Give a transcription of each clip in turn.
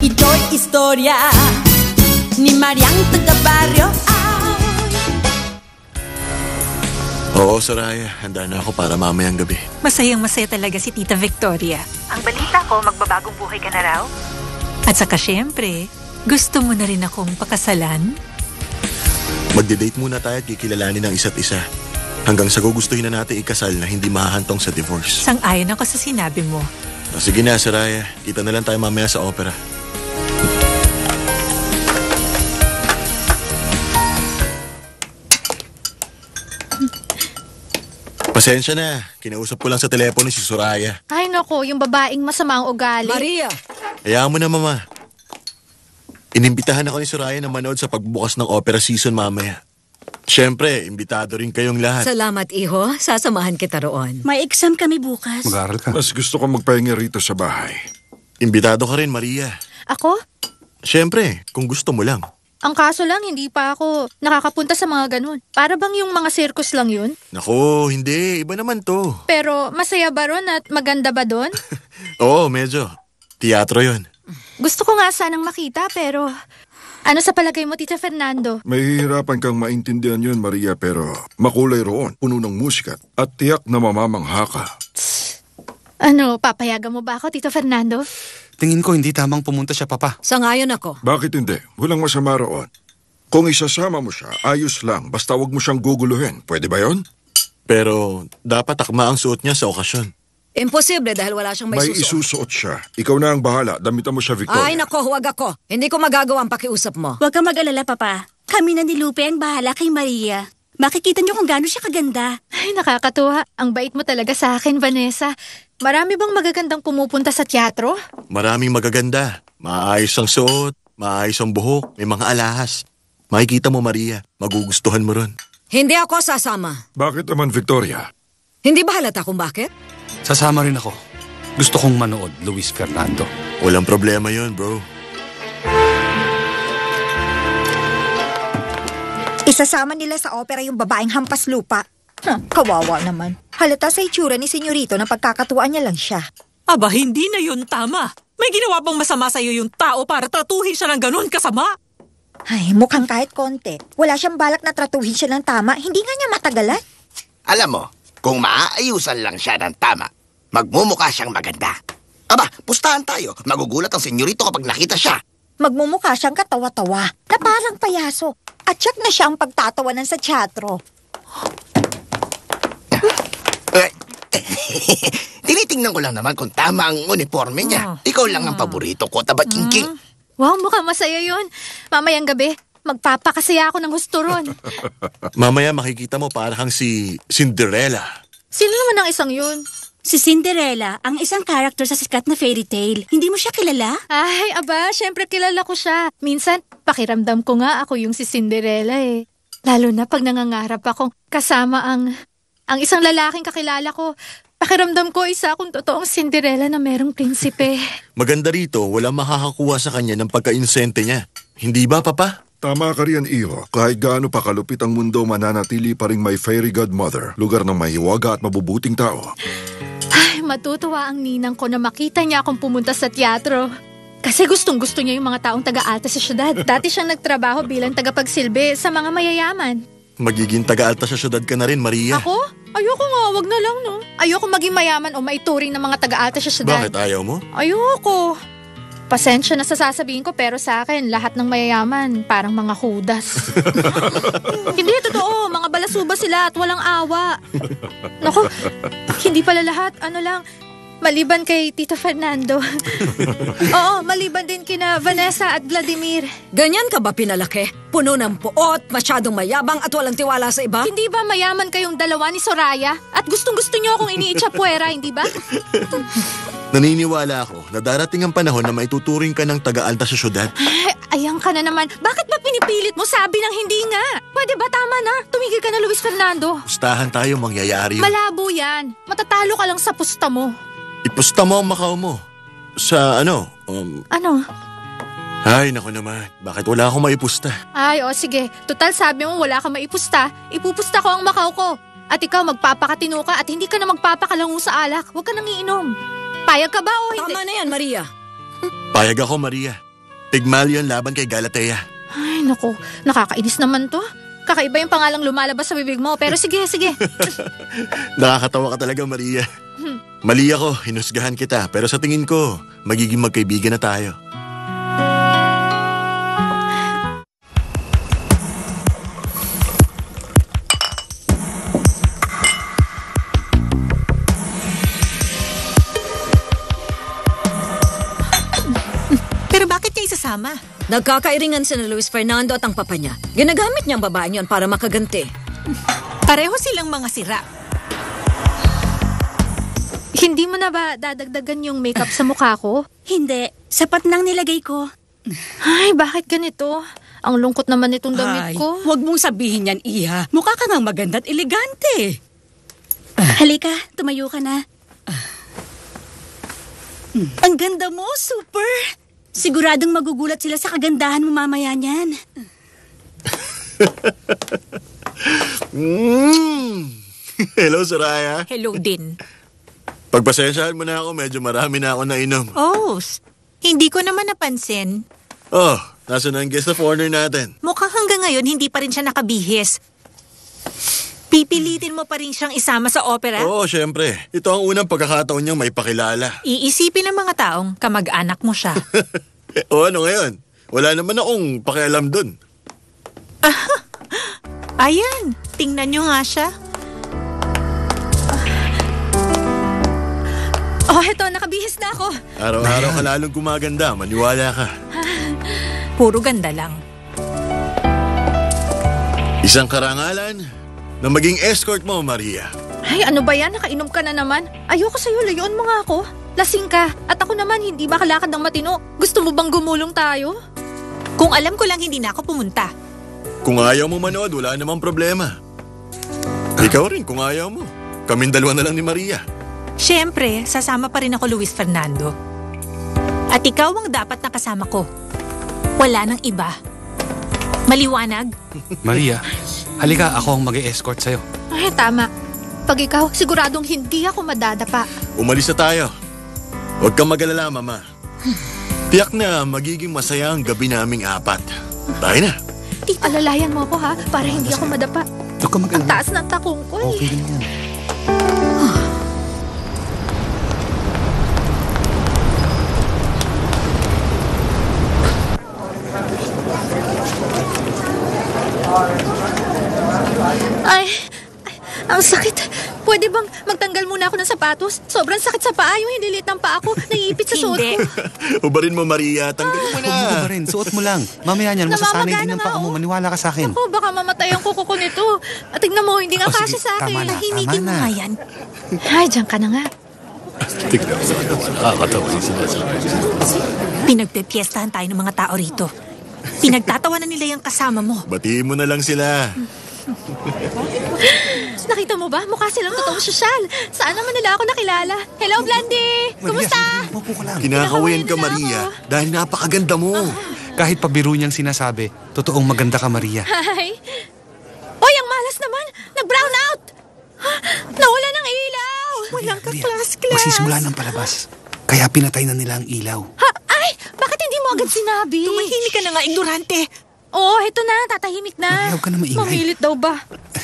Ito'y istorya ni Mariang taga-baryo. Oo, Soraya. Handa na ako para mamayang gabi. Masayang-masaya talaga si Tita Victoria. Ang balita ko, magbabagong buhay ka na raw? At saka syempre, gusto mo na rin akong pakasalan? Magde-date muna tayo at kikilalanin ng isa't isa. Hanggang sa gugustuhin na natin ikasal na hindi mahahantong sa divorce. Sang-ayon ako sa sinabi mo. Sige na, Soraya. Kita na lang tayo mamaya sa opera. Pasensya na. Kinausap ko lang sa telepono si Soraya. Ay nako, yung babaeng masama ang ugali. Maria! Hayaan mo na, Mama. Inimbitahan ako ni Soraya na manood sa pagbukas ng opera season mamaya. Siyempre, imbitado rin kayong lahat. Salamat, iho. Sasamahan kita roon. May exam kami bukas. Mag-aaral ka. Mas gusto ko magpahinga rito sa bahay. Imbitado ka rin, Maria. Ako? Siyempre, kung gusto mo lang. Ang kaso lang, hindi pa ako nakakapunta sa mga ganun. Para bang yung mga circus lang yun? Naku, hindi. Iba naman to. Pero masaya ba ron at maganda ba doon? Oo, medyo. Teatro yun. Gusto ko nga sanang makita pero... Ano sa palagay mo, Tita Fernando? Mahihirapan kang maintindihan yun, Maria, pero makulay roon, puno ng musika at tiyak na mamamangha ka. Ano, papayagan mo ba ako, Tito Fernando? Tingin ko hindi tamang pumunta siya, Papa. Sangayon ako. Bakit hindi? Walang masama roon. Kung isasama mo siya, ayos lang. Basta wag mo siyang guguluhin. Pwede ba yon? Pero dapat akma ang suot niya sa okasyon. Imposible dahil wala siyang may isusuot siya. Ikaw na ang bahala. Damitan mo siya, Victoria. Ay nako, huwag ako. Hindi ko magagawa ang pakiusap mo. Huwag kang mag-alala, Papa. Kami na ni Lupe ang bahala kay Maria. Makikita niyo kung gaano siya kaganda. Ay, nakakatuwa. Ang bait mo talaga sa akin, Vanessa. Marami bang magagandang pumupunta sa teatro? Maraming magaganda. Maayos ang suot, maayos ang buhok, may mga alahas. Makikita mo, Maria. Magugustuhan mo ron. Hindi ako sasama. Bakit naman, Victoria? Hindi ba halata kung bakit? Sasama rin ako. Gusto kong manood, Luis Fernando. Walang problema yun, bro. Isasama nila sa opera yung babaeng hampas lupa. Kawawa naman. Halata sa itsura ni senyorito na pagkakatuwaan niya lang siya. Aba, hindi na yun tama. May ginawa bang masama sa'yo yung tao para tratuhin siya ng ganun kasama? Ay, mukhang kahit konti. Wala siyang balak na tratuhin siya ng tama. Hindi nga niya matagalan. Alam mo, kung maaayusan lang siya ng tama, magmumukha siyang maganda. Aba, pustahan tayo. Magugulat ang senyorito kapag nakita siya. Magmumukha siyang katawa-tawa na parang payaso. At siyak na siya ang pagtatawanan sa teatro. Tinitingnan ko lang naman kung tama ang uniforme niya. Ikaw lang ang paborito ko, Tabachingking. Wow, mukhang masaya yun. Mamayang gabi, magpapakasaya ako ng husto ron. Mamaya makikita mo parang si Cinderella. Sino naman ang isang yun? Si Cinderella, ang isang character sa sikat na fairy tale. Hindi mo siya kilala? Ay, aba, syempre kilala ko siya. Minsan, pakiramdam ko nga ako yung si Cinderella eh. Lalo na pag nangangarap akong kasama ang isang lalaking kakilala ko. Pakiramdam ko isa akong totoong Cinderella na merong prinsipe. Maganda rito, walang makakakuha sa kanya ng pagka-insente niya. Hindi ba, Papa? Tama ka riyan, Iho. Kahit gaano pa kalupit ang mundo, mananatili pa rin may fairy godmother. Lugar ng mahiwaga at mabubuting tao. Ay, matutuwa ang ninang ko na makita niya akong pumunta sa teatro. Kasi gustong-gusto niya yung mga taong taga-alta sa syudad. Dati siyang nagtrabaho bilang tagapagsilbi sa mga mayayaman. Magiging taga-alta sa syudad ka na rin, Maria. Ako? Ayoko nga, wag na lang, no? Ayoko maging mayaman o maituring ng mga taga-alta sa syudad. Bakit ayaw mo? Ayoko. Pasensya na sa sasabihin ko pero sa akin, lahat ng mayayaman parang mga hudas. Hindi, totoo. Mga balasuba sila at walang awa. Naku, hindi pala lahat. Ano lang, maliban kay Tito Fernando. Oo, maliban din kina Vanessa at Vladimir. Ganyan ka ba pinalaki? Puno ng puot, masyadong mayabang at walang tiwala sa iba? Hindi ba mayaman kayong dalawa ni Soraya? At gustong-gusto niyo akong iniitsapuera, hindi ba? Naniniwala ako na darating ang panahon na maituturing ka ng taga-alta sa syudad. Ay, ayan ka na naman. Bakit ba pinipilit mo? Sabi ng hindi nga. Pwede ba tama na? Tumigil ka na, Luis Fernando. Pustahan tayo, mangyayari yun. Malabo yan. Matatalo ka lang sa pusta mo. Ipusta mo ang Macau mo. Sa ano? Ano? Ay, naku naman. Bakit wala akong maipusta? Ay, o sige. Total sabi mo wala kang maipusta. Ipupusta ko ang Macau ko. At ikaw magpapakatino ka at hindi ka na magpapakalango sa alak. Huwag ka nang iinom. Payag ka ba o hindi? Tama na yan, Maria. Payag ako, Maria. Pygmalion laban kay Galatea. Ay, naku. Nakakainis naman to. Kakaiba yung pangalang lumalabas sa bibig mo. Pero sige. Nakakatawa ka talaga, Maria. Mali ako, hinusgahan kita. Pero sa tingin ko, magiging magkaibigan na tayo. Pero bakit niya isasama? Nagkakairingan si Luis Fernando at ang papa niya. Ginagamit niya ang babaeng yon para makaganti. Pareho silang mga sira. Hindi mo na ba dadagdagan yung makeup sa mukha ko? Hindi, sapat nang nilagay ko. Ay, bakit ganito? Ang lungkot naman itong damit ko. Huwag mong sabihin yan, Iha. Mukha ka ngang maganda at elegante. Halika, tumayo ka na. Ang ganda mo, super! Siguradong magugulat sila sa kagandahan mo mamaya niyan. Hello, Soraya. Hello din. Pagpasensyahan mo na ako, medyo marami na ako nainom. Oh, hindi ko naman napansin. Oh, nasa na ang guest of honor natin? Mukhang hanggang ngayon hindi pa rin siya nakabihis. Pipilitin mo pa rin siyang isama sa opera? Oo, syempre. Ito ang unang pagkakataon niyang may pakilala. Iisipin ng mga taong kamag-anak mo siya. O ano ngayon? Wala naman akong pakialam dun. Ayan, tingnan niyo nga siya. Oh, eto, nakabihis na ako. Araw-araw ka lalong gumaganda, maniwala ka. Puro ganda lang. Isang karangalan na maging escort mo, Maria. Ay, ano ba yan? Nakainom ka na naman. Ayoko sa'yo, layuan mo nga ako. Lasing ka. At ako naman, hindi makalakad ng matino. Gusto mo bang gumulong tayo? Kung alam ko lang, hindi na ako pumunta. Kung ayaw mo manood, wala namang problema. Ikaw rin, kung ayaw mo. Kaming dalawa na lang ni Maria. Siyempre, sasama pa rin ako, Luis Fernando. At ikaw ang dapat nakasama ko. Wala nang iba. Maliwanag? Maria, halika, ako ang mag-e-escort sa'yo. Ay, tama. Pag ikaw, siguradong hindi ako madadapa. Umalis na tayo. Huwag kang mag-alala, Mama. Tiyak na magiging masaya ang gabi naming apat. Tayo na. Tita, alalayan mo ako ha, para hindi ako madapa. Huwag kang Ang taas ng takong ko eh. Okay din yan. Ay, ang sakit. Pwede bang magtanggal muna ako ng sapatos? Sobrang sakit sa paa, yung hinilit ng paa ko. Naiipit sa suot ko. Ubarin mo, Maria. Tanggalin mo na. Huwag mo ba rin, suot mo lang. Mamaya niyan, masasanay din ang paa mo. Maniwala ka sa akin. Ako, baka mamatay ang kuko ko nito. At tignan mo, hindi nga Oh, kasi sige, sa akin. tama na, Tahimikin tama mo na. nga yan. Ay, diyan ka na nga. Pinagpipiestahan tayo ng mga tao rito. Pinagtatawanan nila yung kasama mo. Batiin mo na lang sila. Nakita mo ba? Mukha silang totoong sosyal. Saan naman nila ako nakilala? Hello, Blandy! Kumusta? Maupo ka lang. Kinakawayan ka, Kinakawayan na Maria. Dahil napakaganda mo. Kahit pabiro niyang sinasabi, totoong maganda ka, Maria. Hi! Oy, ang malas naman! Nag-brown out! Nawala ng ilaw! Walang Maria, ka-class-class. magsisimula ng palabas. Kaya pinatay na nila ang ilaw. Ha? Ay! Bakit hindi mo agad sinabi? Tumahimik ka na nga, ignorante. Oo, eto na. Tatahimik na. Ayaw ka na maingay. Mamilit daw ba?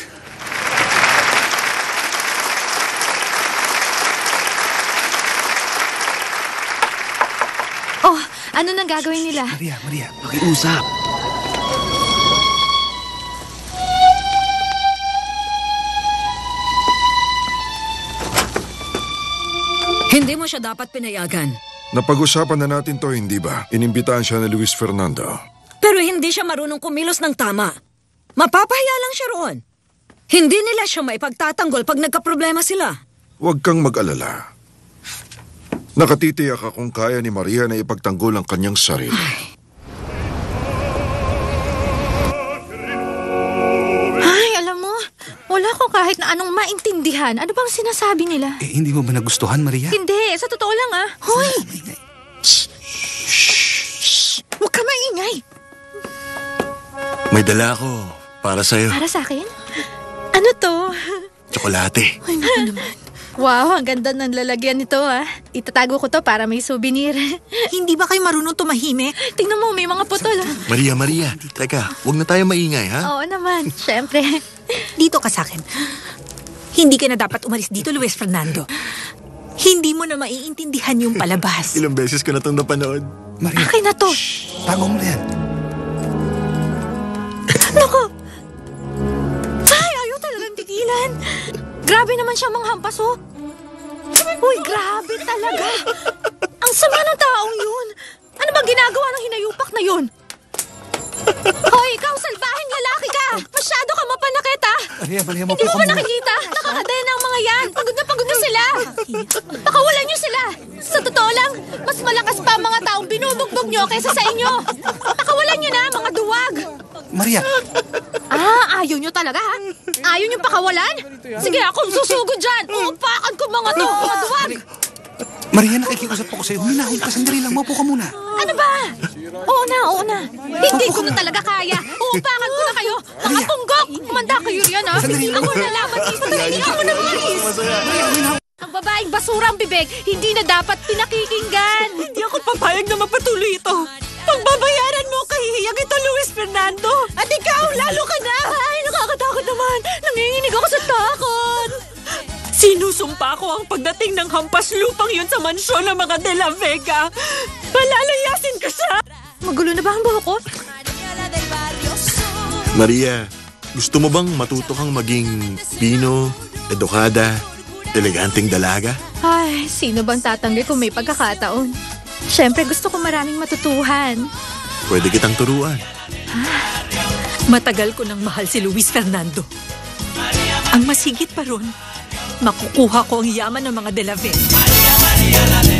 Oh, ano nang gagawin nila? Maria, pakiusap. Hindi mo siya dapat pinayagan. Napag-usapan na natin to, hindi ba? Inimbitahan siya ni Luis Fernando. Pero hindi siya marunong kumilos ng tama. Mapapahiya lang siya roon. Hindi nila siya maipagtatanggol pag nagkaproblema sila. Huwag kang mag-alala. Nakatitiyak akong kaya ni Maria na ipagtanggol ang kanyang sarili. Ay, alam mo, wala akong kahit na anong maintindihan. Ano bang sinasabi nila? Hindi mo ba nagustuhan, Maria? Hindi, sa totoo lang ah. Hoy! Huwag ka maingay. May dala ako para sa'yo. Para sa akin? Ano to? Tsokolate. Ay, naku naman. Wow, ang ganda ng lalagyan nito Itatago ko to para may souvenir. Hindi ba kayo marunong tumahimik? Tingnan mo, may mga putol Maria, teka, huwag na tayo maingay, ha? Oo naman, syempre. Dito ka sa akin. Hindi ka na dapat umalis dito, Luis Fernando. Hindi mo na maiintindihan yung palabas. Ilang beses ko na itong napanood. Maria, Akin na to. tago mo na yan. Naku! Ay, ayaw talagang tigilan. Grabe naman siya manghampas, Uy, grabe talaga. Ang sama ng taong yun. Ano bang ginagawa ng hinayupak na yun? Hoy, ikaw, salbahing lalaki ka. Masyado ka mapanakit, Maria, Hindi mapo mo ka ba muna. nakikita? Nakakadaya ng mga yan. Pagod na sila. Pakawalan niyo sila. Sa totoo lang, mas malakas pa ang mga taong binubugbog niyo kaysa sa inyo. Pakawalan niyo na, mga duwag. Maria, Ayaw niyo talaga, Ayaw niyo pakawalan? Sige, akong susugod dyan. Uupakan ko mga to, mga duwag. Maria, nakikiusap ako sa'yo. Huminahon ka, sandali lang. Maupo ka muna. Ano ba? Oo na. Hindi ko na talaga kaya. Uupakan ko na kayo. Mga punggok. Kumanda kayo riyan, Hindi ako nalaman dito. Hindi ako namalis. Ang babaeng basura ang bibig, hindi na dapat pinakikinggan. Hindi ako papayag na mapatuloy ito. Pagbabayaran mo, kahihiyang ito, Luis Fernando. At ikaw, lalo ka na. Ay, nakakatakot naman. Nanginginig ako sa takot. Sinusumpa ko ang pagdating ng hampas lupang yun sa mansyon ng mga De La Vega. Palalayasin ka siya! Magulo na ba ang buhok ko? Maria, gusto mo bang matuto kang maging pino, edukada, eleganteng dalaga? Ay, sino bang tatanggi kung may pagkakataon? Siyempre, gusto ko maraming matutuhan. Pwede kitang turuan. Matagal ko nang mahal si Luis Fernando. Ang masigit pa ron, makukuha ko ang yaman ng mga De La Vega.